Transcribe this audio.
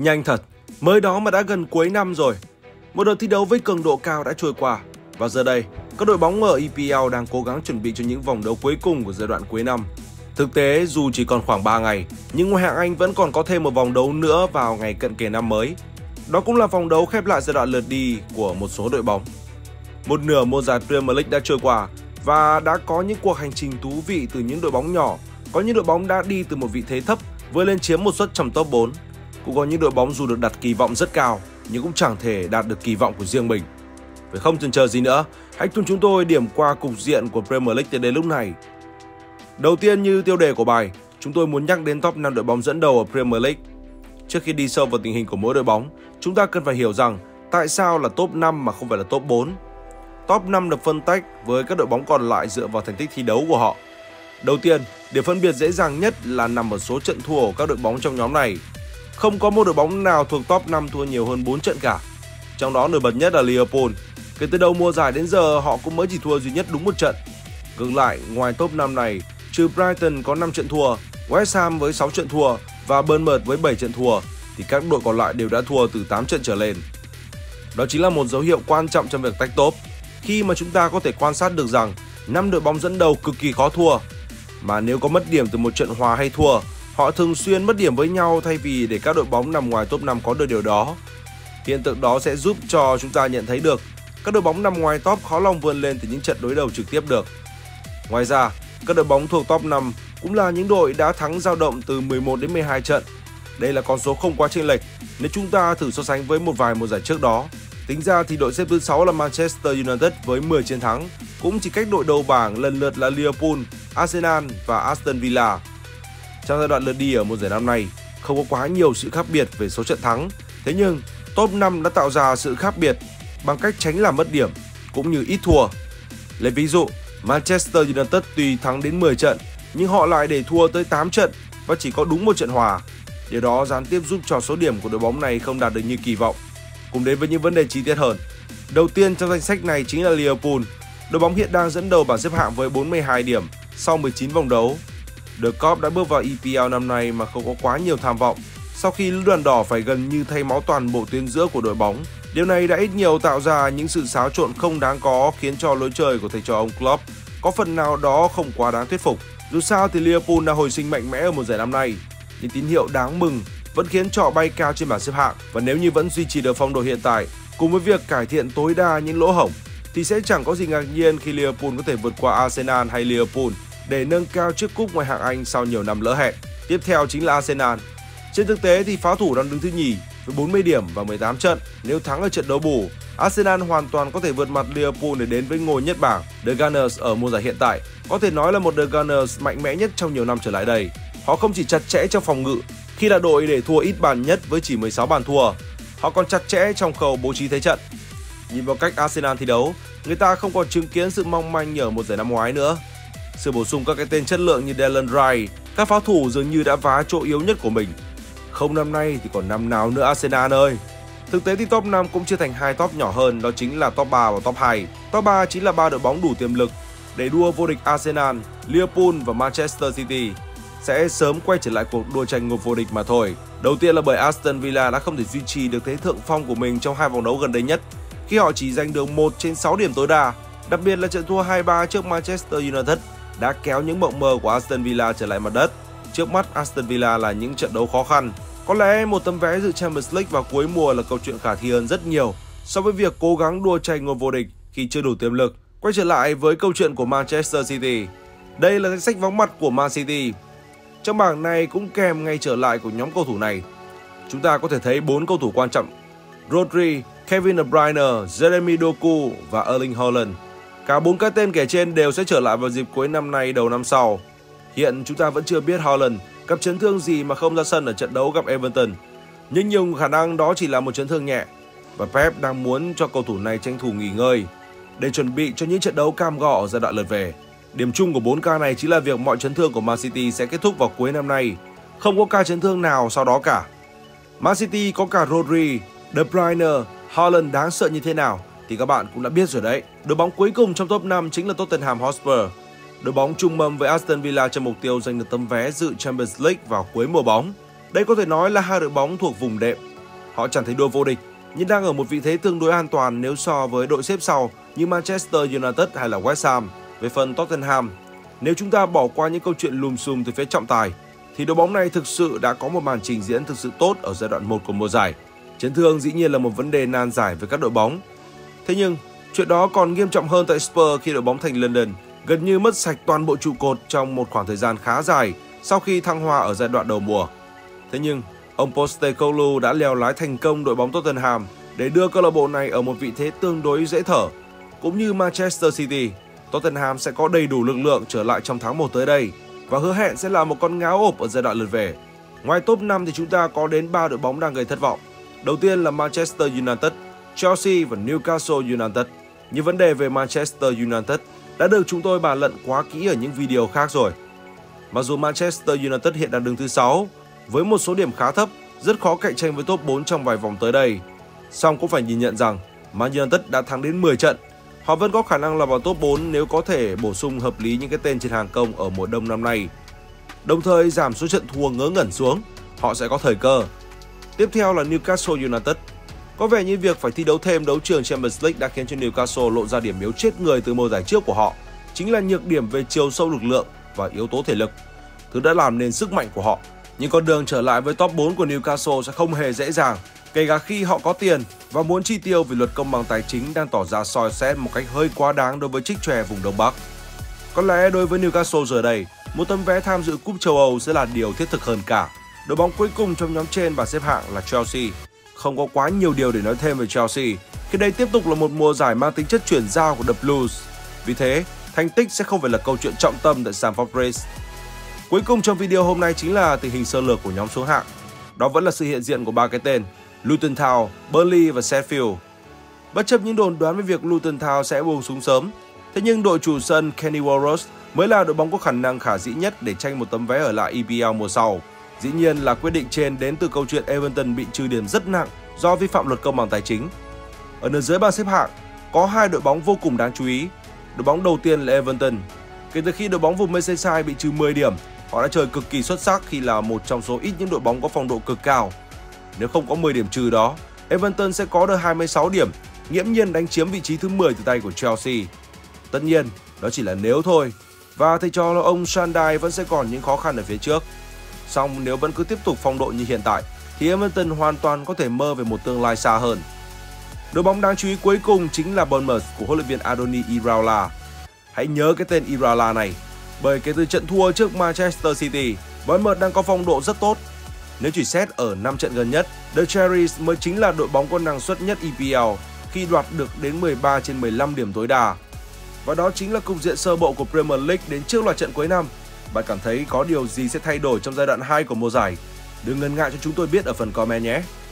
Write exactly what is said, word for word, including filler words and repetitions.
Nhanh thật, mới đó mà đã gần cuối năm rồi. Một đợt thi đấu với cường độ cao đã trôi qua. Và giờ đây, các đội bóng ở e pê lờ đang cố gắng chuẩn bị cho những vòng đấu cuối cùng của giai đoạn cuối năm. Thực tế, dù chỉ còn khoảng ba ngày, nhưng ngoại hạng Anh vẫn còn có thêm một vòng đấu nữa vào ngày cận kề năm mới. Đó cũng là vòng đấu khép lại giai đoạn lượt đi của một số đội bóng. Một nửa mùa giải Premier League đã trôi qua và đã có những cuộc hành trình thú vị từ những đội bóng nhỏ. Có những đội bóng đã đi từ một vị thế thấp vươn lên chiếm một suất trong top bốn. Cũng có những đội bóng dù được đặt kỳ vọng rất cao nhưng cũng chẳng thể đạt được kỳ vọng của riêng mình. Vậy không chần chờ gì nữa, hãy cùng chúng tôi điểm qua cục diện của Premier League đến lúc này. Đầu tiên, như tiêu đề của bài, chúng tôi muốn nhắc đến top năm đội bóng dẫn đầu ở Premier League. Trước khi đi sâu vào tình hình của mỗi đội bóng, chúng ta cần phải hiểu rằng tại sao là top năm mà không phải là top bốn. Top năm được phân tách với các đội bóng còn lại dựa vào thành tích thi đấu của họ. Đầu tiên, để phân biệt dễ dàng nhất là nằm ở số trận thua của các đội bóng trong nhóm này. Không có một đội bóng nào thuộc top năm thua nhiều hơn bốn trận cả. Trong đó nổi bật nhất là Liverpool. Kể từ đầu mùa giải đến giờ họ cũng mới chỉ thua duy nhất đúng một trận. Ngược lại, ngoài top năm này, trừ Brighton có năm trận thua, West Ham với sáu trận thua và Bournemouth với bảy trận thua, thì các đội còn lại đều đã thua từ tám trận trở lên. Đó chính là một dấu hiệu quan trọng trong việc tách top, khi mà chúng ta có thể quan sát được rằng năm đội bóng dẫn đầu cực kỳ khó thua. Mà nếu có mất điểm từ một trận hòa hay thua, họ thường xuyên mất điểm với nhau thay vì để các đội bóng nằm ngoài top năm có được điều đó. Hiện tượng đó sẽ giúp cho chúng ta nhận thấy được các đội bóng nằm ngoài top khó lòng vươn lên từ những trận đối đầu trực tiếp được. Ngoài ra, các đội bóng thuộc top năm cũng là những đội đã thắng dao động từ mười một đến mười hai trận. Đây là con số không quá chênh lệch nếu chúng ta thử so sánh với một vài mùa giải trước đó. Tính ra thì đội xếp thứ sáu là Manchester United với mười chiến thắng, cũng chỉ cách đội đầu bảng lần lượt là Liverpool, Arsenal và Aston Villa. Trong giai đoạn lượt đi ở mùa giải năm nay, không có quá nhiều sự khác biệt về số trận thắng. Thế nhưng, top năm đã tạo ra sự khác biệt bằng cách tránh làm mất điểm, cũng như ít thua. Lấy ví dụ, Manchester United tuy thắng đến mười trận, nhưng họ lại để thua tới tám trận và chỉ có đúng một trận hòa. Điều đó gián tiếp giúp cho số điểm của đội bóng này không đạt được như kỳ vọng. Cùng đến với những vấn đề chi tiết hơn. Đầu tiên trong danh sách này chính là Liverpool. Đội bóng hiện đang dẫn đầu bảng xếp hạng với bốn mươi hai điểm sau mười chín vòng đấu. The Cop đã bước vào e pê lờ năm nay mà không có quá nhiều tham vọng. Sau khi lữ đoàn đỏ phải gần như thay máu toàn bộ tuyến giữa của đội bóng, điều này đã ít nhiều tạo ra những sự xáo trộn không đáng có, khiến cho lối chơi của thầy trò ông Klopp có phần nào đó không quá đáng thuyết phục. Dù sao thì Liverpool đã hồi sinh mạnh mẽ ở mùa giải năm nay. Những tín hiệu đáng mừng vẫn khiến cho bay cao trên bảng xếp hạng, và nếu như vẫn duy trì được phong độ hiện tại cùng với việc cải thiện tối đa những lỗ hổng thì sẽ chẳng có gì ngạc nhiên khi Liverpool có thể vượt qua Arsenal hay Liverpool để nâng cao chiếc cúp ngoại hạng Anh sau nhiều năm lỡ hẹn. Tiếp theo chính là Arsenal. Trên thực tế thì pháo thủ đang đứng thứ nhì với bốn mươi điểm và mười tám trận. Nếu thắng ở trận đấu bù, Arsenal hoàn toàn có thể vượt mặt Liverpool để đến với ngôi nhất bảng. The Gunners ở mùa giải hiện tại có thể nói là một The Gunners mạnh mẽ nhất trong nhiều năm trở lại đây. Họ không chỉ chặt chẽ trong phòng ngự khi là đội để thua ít bàn nhất với chỉ mười sáu bàn thua, họ còn chặt chẽ trong khâu bố trí thế trận. Nhìn vào cách Arsenal thi đấu, người ta không còn chứng kiến sự mong manh như ở một giải năm ngoái nữa. Sự bổ sung các cái tên chất lượng như Declan Rice, các pháo thủ dường như đã vá chỗ yếu nhất của mình. Không năm nay thì còn năm nào nữa Arsenal ơi. Thực tế thì top năm cũng chia thành hai top nhỏ hơn, đó chính là top ba và top hai. Top ba chính là ba đội bóng đủ tiềm lực để đua vô địch. Arsenal, Liverpool và Manchester City sẽ sớm quay trở lại cuộc đua tranh ngôi vô địch mà thôi. Đầu tiên là bởi Aston Villa đã không thể duy trì được thế thượng phong của mình trong hai vòng đấu gần đây nhất, khi họ chỉ giành được một trên sáu điểm tối đa. Đặc biệt là trận thua hai ba trước Manchester United đã kéo những mộng mơ của Aston Villa trở lại mặt đất. Trước mắt Aston Villa là những trận đấu khó khăn. Có lẽ một tấm vé dự Champions League vào cuối mùa là câu chuyện khả thi hơn rất nhiều so với việc cố gắng đua tranh ngôi vô địch khi chưa đủ tiềm lực. Quay trở lại với câu chuyện của Manchester City. Đây là danh sách vắng mặt của Man City. Trong bảng này cũng kèm ngay trở lại của nhóm cầu thủ này. Chúng ta có thể thấy bốn cầu thủ quan trọng: Rodri, Kevin De Bruyne, Jeremy Doku và Erling Haaland. Cả bốn cái tên kể trên đều sẽ trở lại vào dịp cuối năm nay đầu năm sau. Hiện chúng ta vẫn chưa biết Haaland gặp chấn thương gì mà không ra sân ở trận đấu gặp Everton, nhưng nhiều khả năng đó chỉ là một chấn thương nhẹ, và Pep đang muốn cho cầu thủ này tranh thủ nghỉ ngơi để chuẩn bị cho những trận đấu cam go ở giai đoạn lượt về. Điểm chung của bốn ca này chính là việc mọi chấn thương của Man City sẽ kết thúc vào cuối năm nay, không có ca chấn thương nào sau đó cả. Man City có cả Rodri, De Bruyne, Haaland đáng sợ như thế nào thì các bạn cũng đã biết rồi đấy. Đội bóng cuối cùng trong top năm chính là Tottenham Hotspur. Đội bóng chung mâm với Aston Villa cho mục tiêu giành được tấm vé dự Champions League vào cuối mùa bóng. Đây có thể nói là hai đội bóng thuộc vùng đệm. Họ chẳng thấy đua vô địch, nhưng đang ở một vị thế tương đối an toàn nếu so với đội xếp sau như Manchester United hay là West Ham. Về phần Tottenham, nếu chúng ta bỏ qua những câu chuyện lùm xùm từ phía trọng tài, thì đội bóng này thực sự đã có một màn trình diễn thực sự tốt ở giai đoạn một của mùa giải. Chấn thương dĩ nhiên là một vấn đề nan giải với các đội bóng. Thế nhưng, chuyện đó còn nghiêm trọng hơn tại Spurs khi đội bóng thành London gần như mất sạch toàn bộ trụ cột trong một khoảng thời gian khá dài sau khi thăng hoa ở giai đoạn đầu mùa. Thế nhưng, ông Postecoglou đã lèo lái thành công đội bóng Tottenham để đưa câu lạc bộ này ở một vị thế tương đối dễ thở. Cũng như Manchester City, Tottenham sẽ có đầy đủ lực lượng trở lại trong tháng một tới đây và hứa hẹn sẽ là một con ngáo ộp ở giai đoạn lượt về. Ngoài top năm thì chúng ta có đến ba đội bóng đang gây thất vọng. Đầu tiên là Manchester United, Chelsea và Newcastle United. Những vấn đề về Manchester United đã được chúng tôi bàn luận quá kỹ ở những video khác rồi. Mặc dù Manchester United hiện đang đứng thứ sáu, với một số điểm khá thấp, rất khó cạnh tranh với top bốn trong vài vòng tới đây. Song cũng phải nhìn nhận rằng Man United đã thắng đến mười trận. Họ vẫn có khả năng là vào top bốn nếu có thể bổ sung hợp lý những cái tên trên hàng công ở mùa đông năm nay. Đồng thời giảm số trận thua ngớ ngẩn xuống, họ sẽ có thời cơ. Tiếp theo là Newcastle United. Có vẻ như việc phải thi đấu thêm đấu trường Champions League đã khiến cho Newcastle lộ ra điểm yếu chết người từ mùa giải trước của họ, chính là nhược điểm về chiều sâu lực lượng và yếu tố thể lực, thứ đã làm nên sức mạnh của họ. Nhưng con đường trở lại với top bốn của Newcastle sẽ không hề dễ dàng, kể cả khi họ có tiền và muốn chi tiêu vì luật công bằng tài chính đang tỏ ra soi xét một cách hơi quá đáng đối với trích chòe vùng Đông Bắc. Có lẽ đối với Newcastle giờ đây, một tấm vé tham dự cúp châu Âu sẽ là điều thiết thực hơn cả. Đội bóng cuối cùng trong nhóm trên bảng xếp hạng là Chelsea. Không có quá nhiều điều để nói thêm về Chelsea, khi đây tiếp tục là một mùa giải mang tính chất chuyển giao của The Blues. Vì thế, thành tích sẽ không phải là câu chuyện trọng tâm tại Stamford Bridge. Cuối cùng trong video hôm nay chính là tình hình sơ lược của nhóm xuống hạng. Đó vẫn là sự hiện diện của ba cái tên Luton Town, Burnley và Sheffield. Bất chấp những đồn đoán về việc Luton Town sẽ buông súng sớm, thế nhưng đội chủ sân Kenny Walros mới là đội bóng có khả năng khả dĩ nhất để tranh một tấm vé ở lại E P L mùa sau. Dĩ nhiên là quyết định trên đến từ câu chuyện Everton bị trừ điểm rất nặng do vi phạm luật công bằng tài chính. Ở nửa dưới bảng xếp hạng có hai đội bóng vô cùng đáng chú ý. Đội bóng đầu tiên là Everton. Kể từ khi đội bóng vùng Merseyside bị trừ mười điểm, họ đã chơi cực kỳ xuất sắc khi là một trong số ít những đội bóng có phong độ cực cao. Nếu không có mười điểm trừ đó, Everton sẽ có được hai mươi sáu điểm, nghiễm nhiên đánh chiếm vị trí thứ mười từ tay của Chelsea. Tất nhiên, đó chỉ là nếu thôi, và thầy trò ông Sandai vẫn sẽ còn những khó khăn ở phía trước. Song nếu vẫn cứ tiếp tục phong độ như hiện tại, thì Everton hoàn toàn có thể mơ về một tương lai xa hơn. Đội bóng đáng chú ý cuối cùng chính là Bournemouth của huấn luyện viên Andoni Iraola. Hãy nhớ cái tên Iraola này, bởi kể từ trận thua trước Manchester City, Bournemouth đang có phong độ rất tốt. Nếu chỉ xét ở năm trận gần nhất, The Cherries mới chính là đội bóng có năng suất nhất E P L khi đoạt được đến mười ba trên mười lăm điểm tối đa. Và đó chính là cục diện sơ bộ của Premier League đến trước loạt trận cuối năm. Bạn cảm thấy có điều gì sẽ thay đổi trong giai đoạn hai của mùa giải? Đừng ngần ngại cho chúng tôi biết ở phần comment nhé!